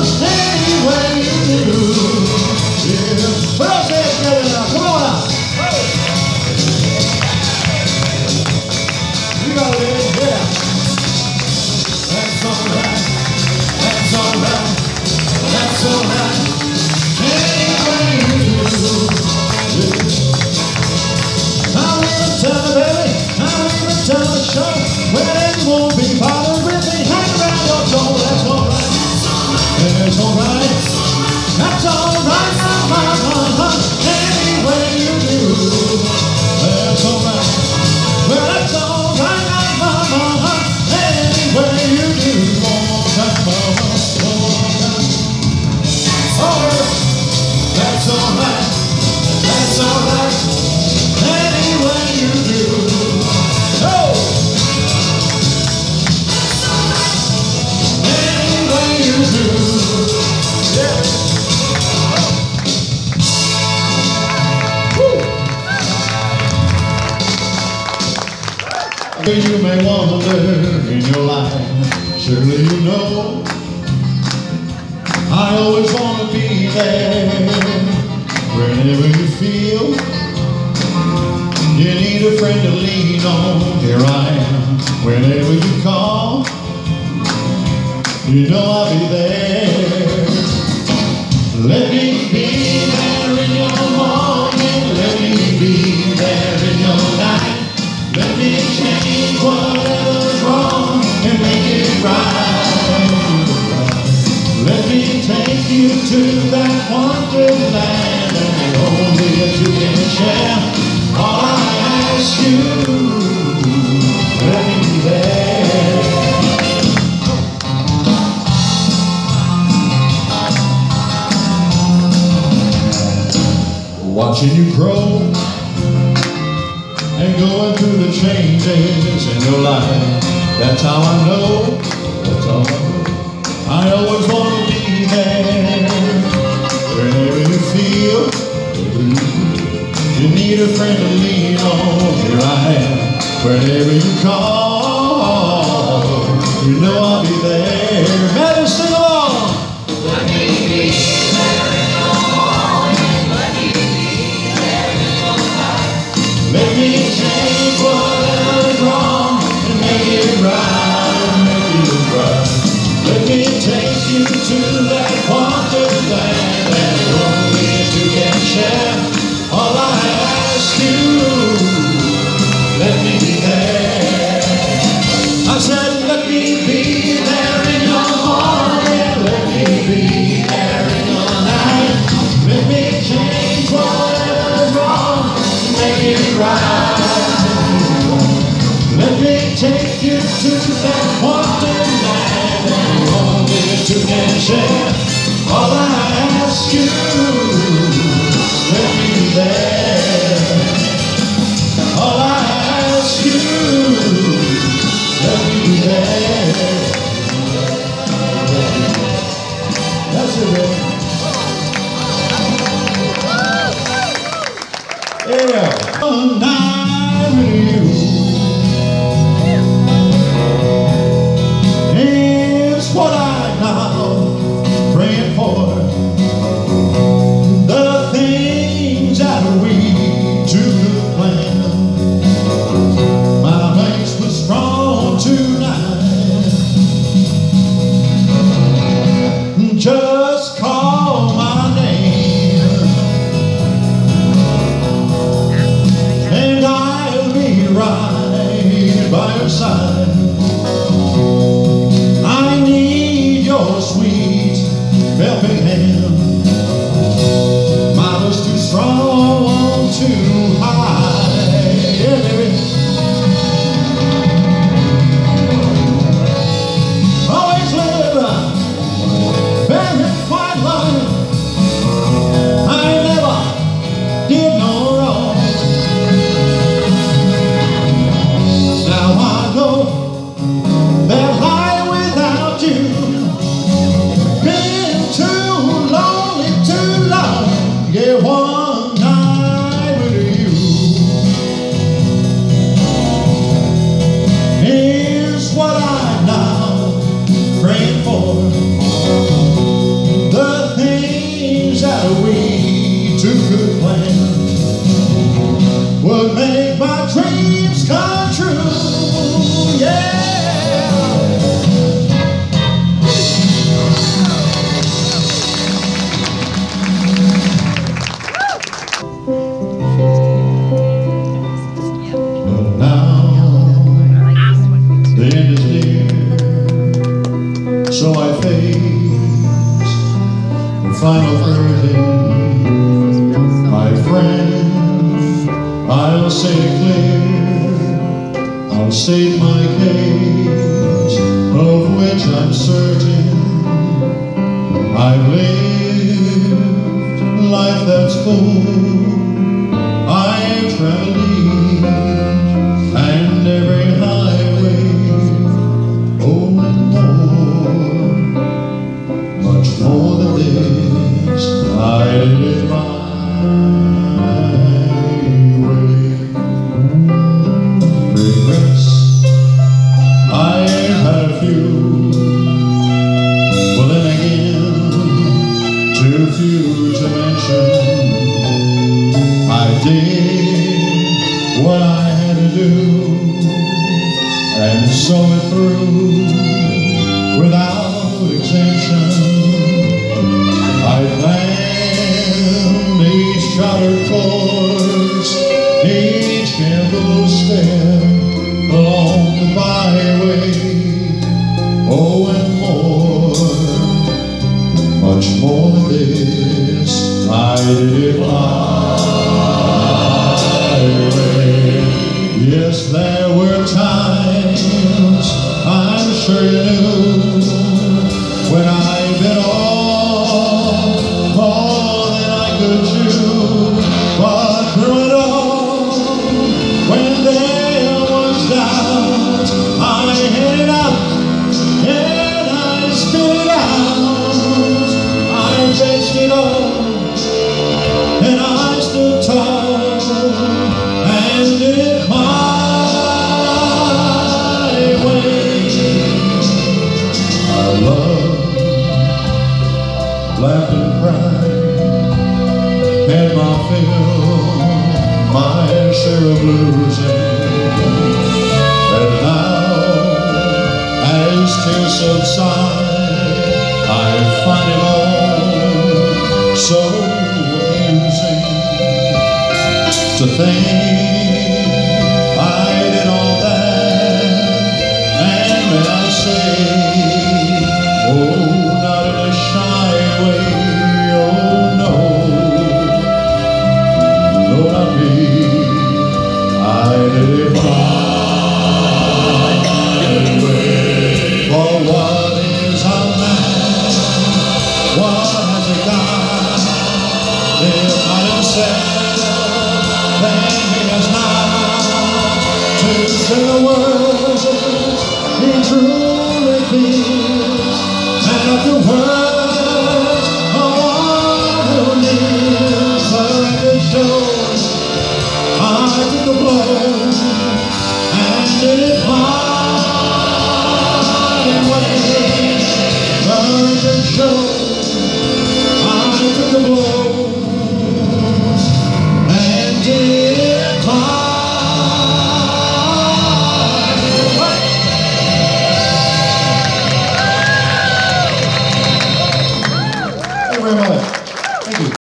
any way you do. Yeah. What else say it together now? Come on now. You got it, yeah. That's alright. That's alright. That's alright. Any way you do. Yeah. I'm gonna tell the baby. I'm gonna tell the show. Well, it won't be bothered with me. Hang around your door. That's alright. That's alright. That's alright. Any way you do. That's alright. Well, that's alright. Any way you do. That's alright. That's alright. Any way you do. Oh! Any way you do. Yeah. Woo. You may wonder in your life, surely you know I always want to be there. Whenever you feel you need a friend to lean on, here I am. Whenever you call, you know I'll be there. Let me be there in your morning. Let me be there in your night. Let me change whatever's wrong and make it right. Let me take you to that wonderland, and only if you can share all I ask you. Let me be there. Watching you grow and going through the changes in your life. That's how I know. That's how I know. I always want to be there. Whenever you feel you need a friend to lean on, here I am. Whenever you call, you know I'll be there. Better sing along. Let me be there in your morning. Let me be there in your night. Let me change whatever's wrong and make it right, make it right. Let me take you to that wonderland, and only if you can share all I ask you. Let me be there. I said let me be there in your morning. Let me be there in your night. Let me change whatever's wrong and make it right. Let me take you to that wonderland, and only if you can share all I ask you. Let me be there. All I ask you. Let me be there. That's it, man. Yeah. One night with you is what I now praying for. The things that we two planned, my legs were strong tonight. Just call my name and I'll be right by your side. I need your sweet helping hand. Mine was too strong, too high. Yeah, baby. Always live very quiet life. I never did no wrong. Now I know that life without you been too long. good plan would make my dreams come true. Yeah. But now the end is near, so I face the final curtain. My friend, I'll say it clear, I'll state my case, of which I'm certain. I've lived a life that's full, I've traveled and every highway, oh more, much more than this, I live my way. Regrets, I've had a few, but then again, too few to mention. I did what I had to do and saw it through without exemption. I planned each chartered course, each careful step along the byway. Oh, and more, much more than this, I did it my way. Yes, there were times, I'm sure you knew, when I bit off more than I could chew. But through it all, when there was doubt, I headed up and I spit it out. I faced it all and I stood tall and did it my way. I loved, laughed and cried, had my fill, my share of losing. And now, as tears subside, I find it all so amusing to think I did all that. And when I say, oh, not in a shy way, oh no, no, not me, I did it my way. For what is a man? What has he got? If not himself, then he has not to say the words he truly feels, and of the words of one who lives. The record shows I took the blow and did it my way. The record shows I took the blows and did it my way. Thank you very much. Thank you.